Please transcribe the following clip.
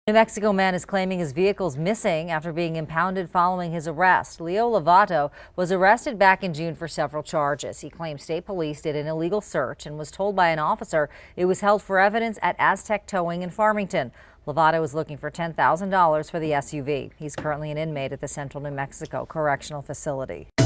New Mexico man is claiming his vehicle's missing after being impounded following his arrest. Leo Lovato was arrested back in June for several charges. He claims state police did an illegal search and was told by an officer it was held for evidence at Aztec Towing in Farmington. Lovato is looking for $10,000 for the SUV. He's currently an inmate at the Central New Mexico Correctional Facility.